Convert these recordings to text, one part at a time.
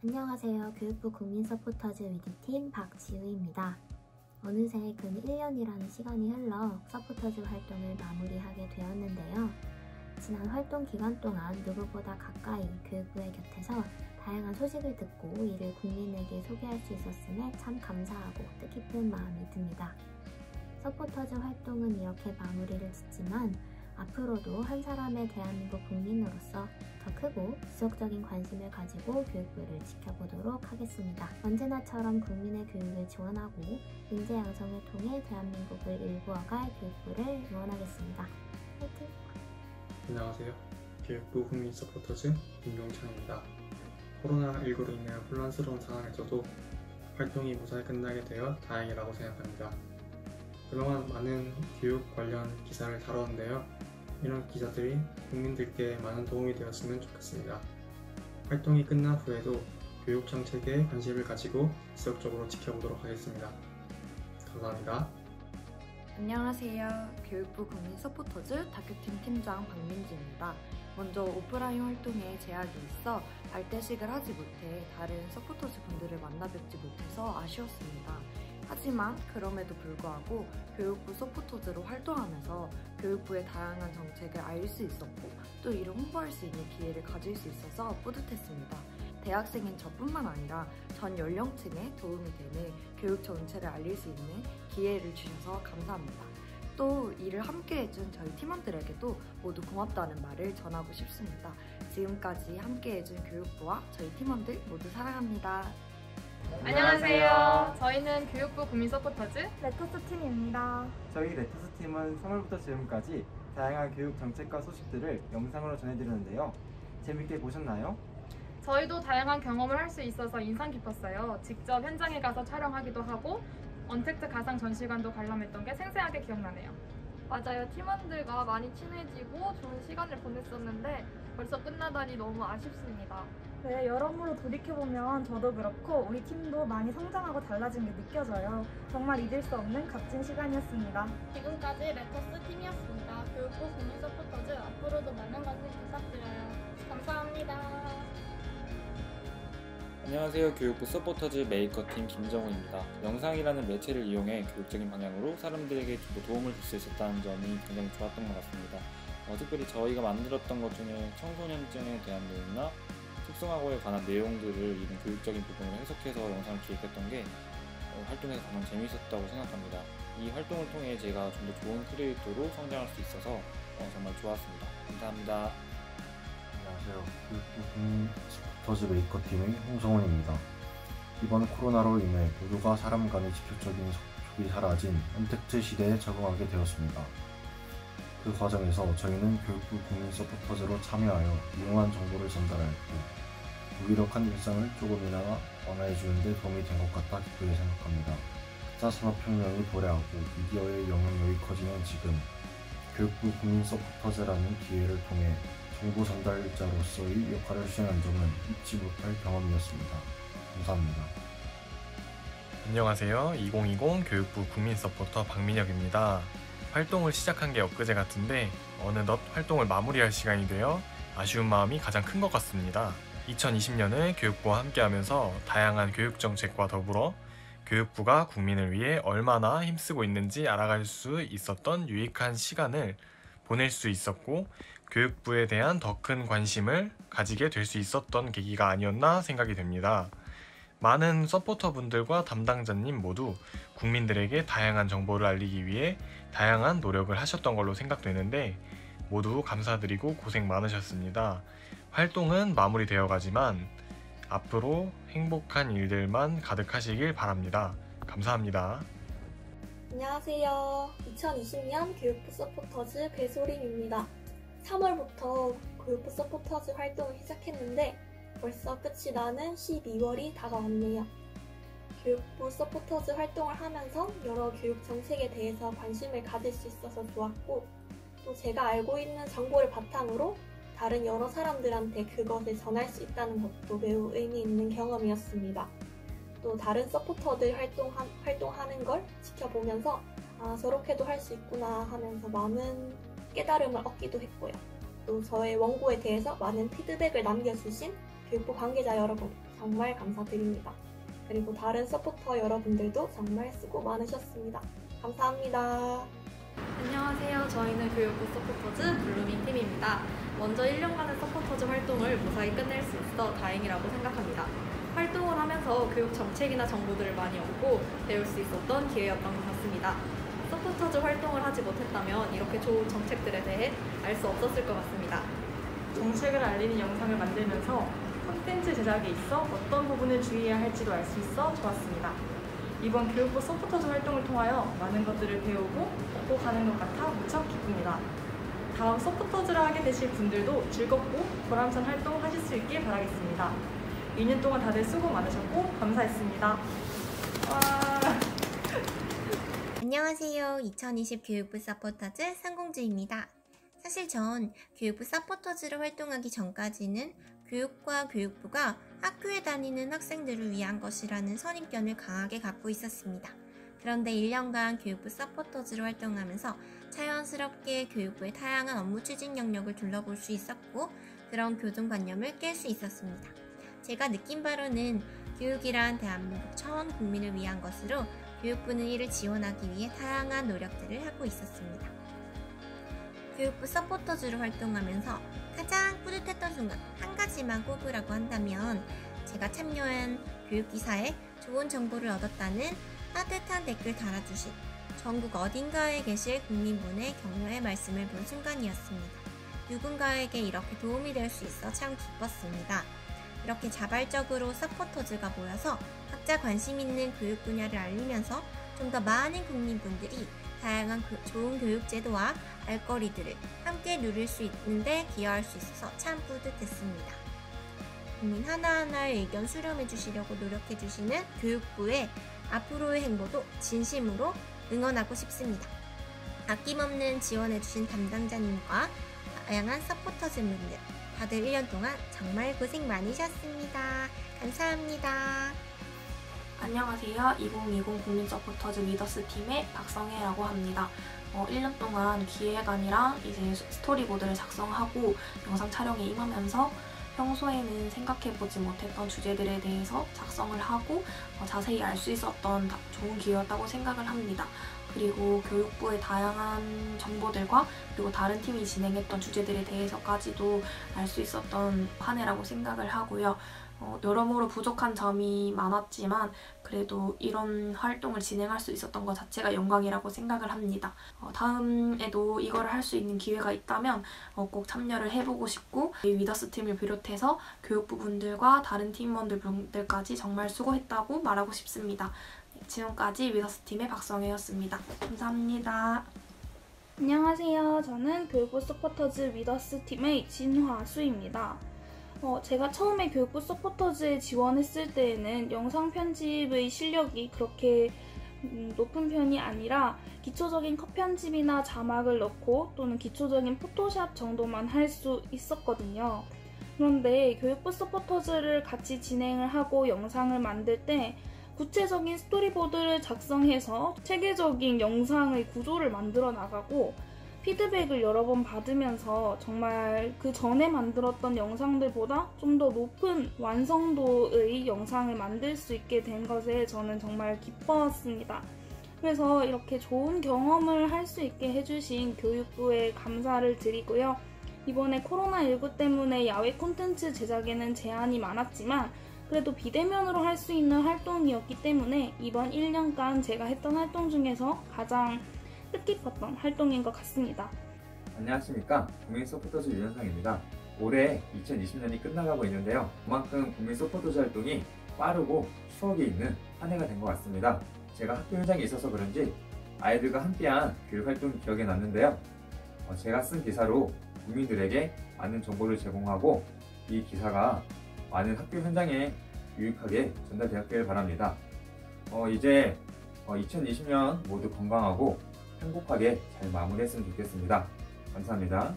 안녕하세요. 교육부 국민서포터즈 위드팀 박지우입니다. 어느새 근 1년이라는 시간이 흘러 서포터즈 활동을 마무리하게 되었는데요. 지난 활동 기간 동안 누구보다 가까이 교육부의 곁에서 다양한 소식을 듣고 이를 국민에게 소개할 수 있었음에 참 감사하고 뜻깊은 마음이 듭니다. 서포터즈 활동은 이렇게 마무리를 짓지만 앞으로도 한 사람의 대한민국 국민으로서 더 크고 지속적인 관심을 가지고 교육부를 지켜보도록 하겠습니다. 언제나처럼 국민의 교육을 지원하고 인재 양성을 통해 대한민국을 일구어갈 교육부를 응원하겠습니다. 화이팅! 안녕하세요. 교육부 국민 서포터즈 김용찬입니다. 코로나19로 인해 혼란스러운 상황에서도 활동이 무사히 끝나게 되어 다행이라고 생각합니다. 그동안 많은 교육 관련 기사를 다뤘는데요. 이런 기사들이 국민들께 많은 도움이 되었으면 좋겠습니다. 활동이 끝난 후에도 교육 정책에 관심을 가지고 지속적으로 지켜보도록 하겠습니다. 감사합니다. 안녕하세요. 교육부 국민 서포터즈 다큐팀 팀장 박민지입니다. 먼저 오프라인 활동에 제약이 있어 발대식을 하지 못해 다른 서포터즈 분들을 만나 뵙지 못해서 아쉬웠습니다. 하지만 그럼에도 불구하고 교육부 서포터즈로 활동하면서 교육부의 다양한 정책을 알 수 있었고 또 이를 홍보할 수 있는 기회를 가질 수 있어서 뿌듯했습니다. 대학생인 저뿐만 아니라 전 연령층에 도움이 되는 교육 정책을 알릴 수 있는 기회를 주셔서 감사합니다. 또 이를 함께 해준 저희 팀원들에게도 모두 고맙다는 말을 전하고 싶습니다. 지금까지 함께 해준 교육부와 저희 팀원들 모두 사랑합니다. 안녕하세요. 저희는 교육부 국민 서포터즈 레터스 팀입니다. 저희 레터스 팀은 3월부터 지금까지 다양한 교육 정책과 소식들을 영상으로 전해드렸는데요. 재밌게 보셨나요? 저희도 다양한 경험을 할 수 있어서 인상 깊었어요. 직접 현장에 가서 촬영하기도 하고 언택트 가상 전시관도 관람했던 게 생생하게 기억나네요. 맞아요. 팀원들과 많이 친해지고 좋은 시간을 보냈었는데 벌써 끝나다니 너무 아쉽습니다. 네, 여러모로 돌이켜보면 저도 그렇고 우리 팀도 많이 성장하고 달라진 게 느껴져요. 정말 잊을 수 없는 값진 시간이었습니다. 지금까지 레터스 팀이었습니다. 교육부 국민 서포터즈 앞으로도 많은 관심 부탁드려요. 감사합니다. 안녕하세요. 교육부 서포터즈 메이커팀 김정우입니다. 영상이라는 매체를 이용해 교육적인 방향으로 사람들에게 도움을 줄 수 있었다는 점이 굉장히 좋았던 것 같습니다. 특별히 저희가 만들었던 것 중에 청소년증에 대한 내용이나 특성화고에 관한 내용들을 이런 교육적인 부분을 해석해서 영상을 기획했던 게 활동에서 가장 재미있었다고 생각합니다. 이 활동을 통해 제가 좀 더 좋은 크리에이터로 성장할 수 있어서 정말 좋았습니다. 감사합니다. 안녕하세요. 교육부 국민 서포터즈 메이커팀의 홍성훈입니다. 이번 코로나로 인해 모두가 사람 간의 직접적인 접촉이 사라진 언택트 시대에 적응하게 되었습니다. 그 과정에서 저희는 교육부 국민 서포터즈로 참여하여 유용한 정보를 전달하였고 무기력한 일상을 조금이나마 완화해주는 데 도움이 된 것 같다 기쁘게 생각합니다. 4차 산업혁명이 도래하고 미디어의 영향력이 커지는 지금 교육부 국민 서포터즈라는 기회를 통해 정보 전달자로서의 역할을 수행한 점은 잊지 못할 경험이었습니다. 감사합니다. 안녕하세요. 2020 교육부 국민 서포터 박민혁입니다. 활동을 시작한 게 엊그제 같은데 어느덧 활동을 마무리할 시간이 되어 아쉬운 마음이 가장 큰 것 같습니다. 2020년을 교육부와 함께하면서 다양한 교육 정책과 더불어 교육부가 국민을 위해 얼마나 힘쓰고 있는지 알아갈 수 있었던 유익한 시간을 보낼 수 있었고 교육부에 대한 더 큰 관심을 가지게 될 수 있었던 계기가 아니었나 생각이 됩니다. 많은 서포터분들과 담당자님 모두 국민들에게 다양한 정보를 알리기 위해 다양한 노력을 하셨던 걸로 생각되는데 모두 감사드리고 고생 많으셨습니다. 활동은 마무리되어 가지만 앞으로 행복한 일들만 가득하시길 바랍니다. 감사합니다. 안녕하세요. 2020년 교육부 서포터즈 배소림입니다. 3월부터 교육부 서포터즈 활동을 시작했는데 벌써 끝이 나는 12월이 다가왔네요. 교육부 서포터즈 활동을 하면서 여러 교육 정책에 대해서 관심을 가질 수 있어서 좋았고 또 제가 알고 있는 정보를 바탕으로 다른 여러 사람들한테 그것을 전할 수 있다는 것도 매우 의미 있는 경험이었습니다. 또 다른 서포터들 활동하는 걸 지켜보면서 아 저렇게도 할 수 있구나 하면서 많은 깨달음을 얻기도 했고요. 또 저의 원고에 대해서 많은 피드백을 남겨주신 교육부 관계자 여러분 정말 감사드립니다. 그리고 다른 서포터 여러분들도 정말 수고 많으셨습니다. 감사합니다. 안녕하세요. 저희는 교육부 서포터즈 블루밍 팀입니다. 먼저 1년간의 서포터즈 활동을 무사히 끝낼 수 있어 다행이라고 생각합니다. 활동을 하면서 교육 정책이나 정보들을 많이 얻고 배울 수 있었던 기회였던 것 같습니다. 서포터즈 활동을 하지 못했다면 이렇게 좋은 정책들에 대해 알 수 없었을 것 같습니다. 정책을 알리는 영상을 만들면서 콘텐츠 제작에 있어 어떤 부분을 주의해야 할지도 알 수 있어 좋았습니다. 이번 교육부 서포터즈 활동을 통하여 많은 것들을 배우고 얻고 가는 것 같아 무척 기쁩니다. 다음 서포터즈를 하게 되실 분들도 즐겁고 보람찬 활동 하실 수 있길 바라겠습니다. 2년 동안 다들 수고 많으셨고 감사했습니다. 와. 안녕하세요. 2020 교육부 서포터즈 상공주입니다. 사실 전 교육부 서포터즈로 활동하기 전까지는 교육과 교육부가 학교에 다니는 학생들을 위한 것이라는 선입견을 강하게 갖고 있었습니다. 그런데 1년간 교육부 서포터즈로 활동하면서 자연스럽게 교육부의 다양한 업무 추진 영역을 둘러볼 수 있었고 그런 교정관념을 깰 수 있었습니다. 제가 느낀 바로는 교육이란 대한민국 전 국민을 위한 것으로 교육부는 이를 지원하기 위해 다양한 노력들을 하고 있었습니다. 교육부 서포터즈로 활동하면서 가장 뿌듯했던 순간 한 가지만 꼽으라고 한다면 제가 참여한 교육기사에 좋은 정보를 얻었다는 따뜻한 댓글 달아주신 전국 어딘가에 계실 국민분의 격려의 말씀을 본 순간이었습니다. 누군가에게 이렇게 도움이 될 수 있어 참 기뻤습니다. 이렇게 자발적으로 서포터즈가 모여서 각자 관심 있는 교육 분야를 알리면서 좀 더 많은 국민분들이 다양한 좋은 교육제도와 알거리들을 함께 누릴 수 있는데 기여할 수 있어서 참 뿌듯했습니다. 국민 하나하나의 의견 수렴해 주시려고 노력해 주시는 교육부의 앞으로의 행보도 진심으로 응원하고 싶습니다. 아낌없는 지원해 주신 담당자님과 다양한 서포터즈분들 다들 1년 동안 정말 고생 많으셨습니다. 감사합니다. 안녕하세요. 2020 국민 서포터즈 리더스 팀의 박성혜라고 합니다. 1년 동안 기획안이랑 이제 스토리보드를 작성하고 영상 촬영에 임하면서 평소에는 생각해보지 못했던 주제들에 대해서 작성을 하고 자세히 알 수 있었던 좋은 기회였다고 생각을 합니다. 그리고 교육부의 다양한 정보들과 그리고 다른 팀이 진행했던 주제들에 대해서까지도 알 수 있었던 한 해라고 생각을 하고요. 여러모로 부족한 점이 많았지만 그래도 이런 활동을 진행할 수 있었던 것 자체가 영광이라고 생각을 합니다. 다음에도 이걸 할 수 있는 기회가 있다면 꼭 참여를 해보고 싶고 위더스 팀을 비롯해서 교육부분들과 다른 팀원들까지 정말 수고했다고 말하고 싶습니다. 지금까지 위더스 팀의 박성혜였습니다. 감사합니다. 안녕하세요. 저는 교육부 서포터즈 위더스 팀의 진화수입니다. 제가 처음에 교육부 서포터즈에 지원했을 때에는 영상 편집의 실력이 그렇게 높은 편이 아니라 기초적인 컷 편집이나 자막을 넣고 또는 기초적인 포토샵 정도만 할 수 있었거든요. 그런데 교육부 서포터즈를 같이 진행을 하고 영상을 만들 때 구체적인 스토리보드를 작성해서 체계적인 영상의 구조를 만들어 나가고 피드백을 여러 번 받으면서 정말 그 전에 만들었던 영상들보다 좀 더 높은 완성도의 영상을 만들 수 있게 된 것에 저는 정말 기뻤습니다. 그래서 이렇게 좋은 경험을 할 수 있게 해주신 교육부에 감사를 드리고요. 이번에 코로나19 때문에 야외 콘텐츠 제작에는 제한이 많았지만 그래도 비대면으로 할 수 있는 활동이었기 때문에 이번 1년간 제가 했던 활동 중에서 가장 뜻깊었던 활동인 것 같습니다. 안녕하십니까. 국민 서포터즈 유현상입니다. 올해 2020년이 끝나가고 있는데요. 그만큼 국민 서포터즈 활동이 빠르고 추억이 있는 한 해가 된 것 같습니다. 제가 학교 현장에 있어서 그런지 아이들과 함께한 교육활동이 기억에 남는데요. 제가 쓴 기사로 국민들에게 많은 정보를 제공하고 이 기사가 많은 학교 현장에 유익하게 전달되었길 바랍니다. 이제 2020년 모두 건강하고 행복하게 잘 마무리했으면 좋겠습니다. 감사합니다.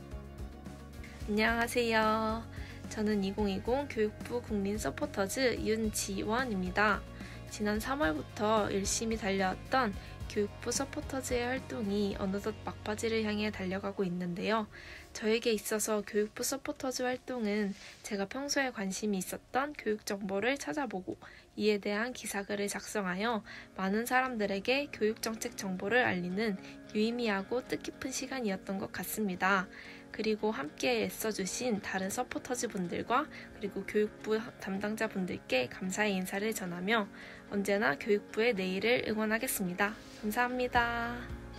안녕하세요. 저는 2020 교육부 국민 서포터즈 윤지원입니다. 지난 3월부터 열심히 달려왔던 교육부 서포터즈의 활동이 어느덧 막바지를 향해 달려가고 있는데요. 저에게 있어서 교육부 서포터즈 활동은 제가 평소에 관심이 있었던 교육 정보를 찾아보고 이에 대한 기사글을 작성하여 많은 사람들에게 교육정책 정보를 알리는 유의미하고 뜻깊은 시간이었던 것 같습니다. 그리고 함께 애써주신 다른 서포터즈 분들과 그리고 교육부 담당자 분들께 감사의 인사를 전하며 언제나 교육부의 내일을 응원하겠습니다. 감사합니다.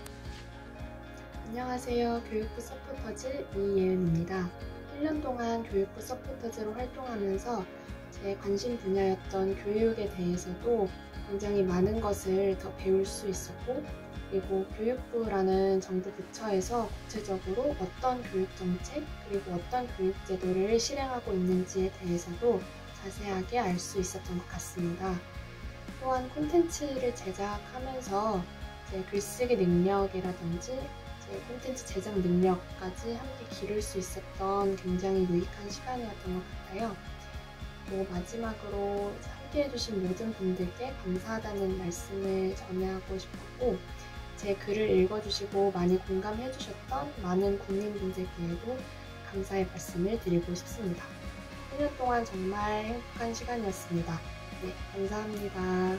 안녕하세요. 교육부 서포터즈 이예은입니다. 1년 동안 교육부 서포터즈로 활동하면서 제 관심 분야였던 교육에 대해서도 굉장히 많은 것을 더 배울 수 있었고, 그리고 교육부라는 정부 부처에서 구체적으로 어떤 교육정책 그리고 어떤 교육제도를 실행하고 있는지에 대해서도 자세하게 알 수 있었던 것 같습니다. 또한 콘텐츠를 제작하면서 제 글쓰기 능력이라든지 제 콘텐츠 제작 능력까지 함께 기를 수 있었던 굉장히 유익한 시간이었던 것 같아요. 또 마지막으로 함께 해주신 모든 분들께 감사하다는 말씀을 전하고 싶었고, 제 글을 읽어주시고 많이 공감해주셨던 많은 국민분들께도 감사의 말씀을 드리고 싶습니다. 1년 동안 정말 행복한 시간이었습니다. 네, 감사합니다.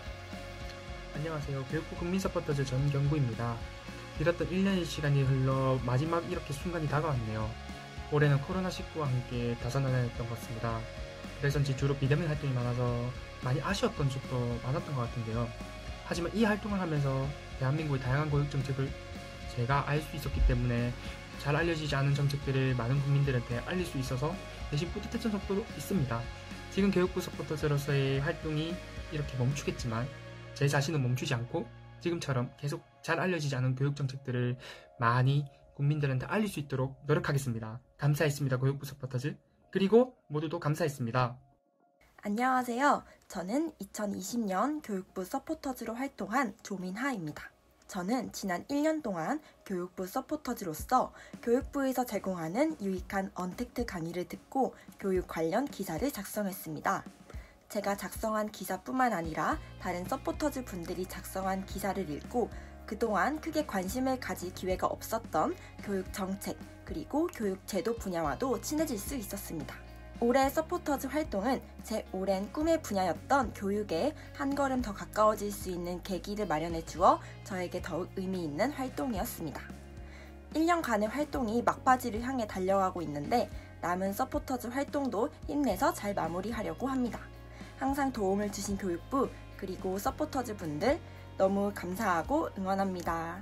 안녕하세요. 교육부 국민서포터즈 전경구입니다. 길었던 1년의 시간이 흘러 마지막 이렇게 순간이 다가왔네요. 올해는 코로나19와 함께 다산다난했던 것 같습니다. 그래서인지 주로 비대면 활동이 많아서 많이 아쉬웠던 적도 많았던 것 같은데요. 하지만 이 활동을 하면서 대한민국의 다양한 교육정책을 제가 알 수 있었기 때문에 잘 알려지지 않은 정책들을 많은 국민들한테 알릴 수 있어서 대신 뿌듯했던 적도 있습니다. 지금 교육부 서포터즈로서의 활동이 이렇게 멈추겠지만 제 자신은 멈추지 않고 지금처럼 계속 잘 알려지지 않은 교육정책들을 많이 국민들한테 알릴 수 있도록 노력하겠습니다. 감사했습니다. 교육부 서포터즈. 그리고 모두도 감사했습니다. 안녕하세요. 저는 2020년 교육부 서포터즈로 활동한 조민하입니다. 저는 지난 1년 동안 교육부 서포터즈로서 교육부에서 제공하는 유익한 언택트 강의를 듣고 교육 관련 기사를 작성했습니다. 제가 작성한 기사뿐만 아니라 다른 서포터즈 분들이 작성한 기사를 읽고 그동안 크게 관심을 가질 기회가 없었던 교육 정책 그리고 교육 제도 분야와도 친해질 수 있었습니다. 올해 서포터즈 활동은 제 오랜 꿈의 분야였던 교육에 한 걸음 더 가까워질 수 있는 계기를 마련해 주어 저에게 더욱 의미 있는 활동이었습니다. 1년간의 활동이 막바지를 향해 달려가고 있는데 남은 서포터즈 활동도 힘내서 잘 마무리하려고 합니다. 항상 도움을 주신 교육부 그리고 서포터즈 분들 너무 감사하고 응원합니다.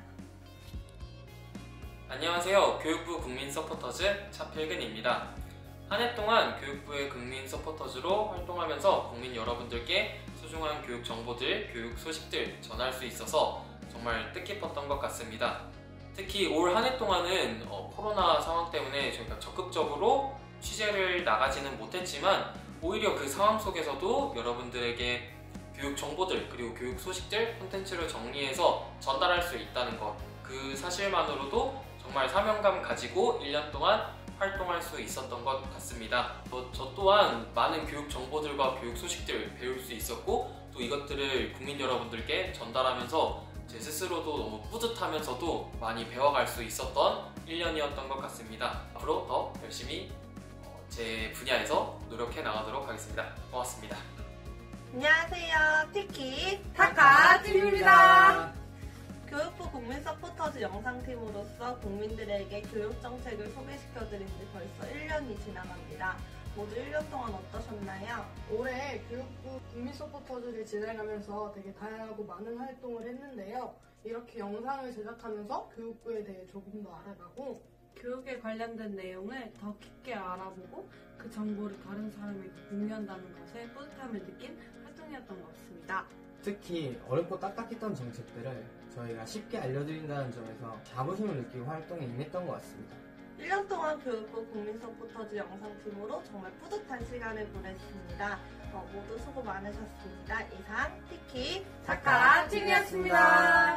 안녕하세요. 교육부 국민 서포터즈 차필근입니다. 한 해 동안 교육부의 국민 서포터즈로 활동하면서 국민 여러분들께 소중한 교육 정보들, 교육 소식들 전할 수 있어서 정말 뜻깊었던 것 같습니다. 특히 올 한 해 동안은 코로나 상황 때문에 저희가 적극적으로 취재를 나가지는 못했지만 오히려 그 상황 속에서도 여러분들에게 교육 정보들 그리고 교육 소식들, 콘텐츠를 정리해서 전달할 수 있다는 것, 그 사실만으로도 정말 사명감 가지고 1년 동안 활동할 수 있었던 것 같습니다. 저 또한 많은 교육 정보들과 교육 소식들 배울 수 있었고 또 이것들을 국민 여러분들께 전달하면서 제 스스로도 너무 뿌듯하면서도 많이 배워갈 수 있었던 1년이었던 것 같습니다. 앞으로 더 열심히 제 분야에서 노력해 나가도록 하겠습니다. 고맙습니다. 안녕하세요. 티키 타카팀입니다. 교육부 국민 서포터즈 영상팀으로서 국민들에게 교육 정책을 소개시켜드린 지 벌써 1년이 지나갑니다. 모두 1년 동안 어떠셨나요? 올해 교육부 국민 서포터즈를 진행하면서 되게 다양하고 많은 활동을 했는데요. 이렇게 영상을 제작하면서 교육부에 대해 조금 더 알아가고 교육에 관련된 내용을 더 깊게 알아보고 그 정보를 다른 사람에게 공유한다는 것에 뿌듯함을 느낀 활동이었던 것 같습니다. 특히 어렵고 딱딱했던 정책들을 저희가 쉽게 알려드린다는 점에서 자부심을 느끼고 활동에 임했던 것 같습니다. 1년 동안 교육부 국민 서포터즈 영상팀으로 정말 뿌듯한 시간을 보냈습니다. 모두 수고 많으셨습니다. 이상 티키 타카팀이었습니다.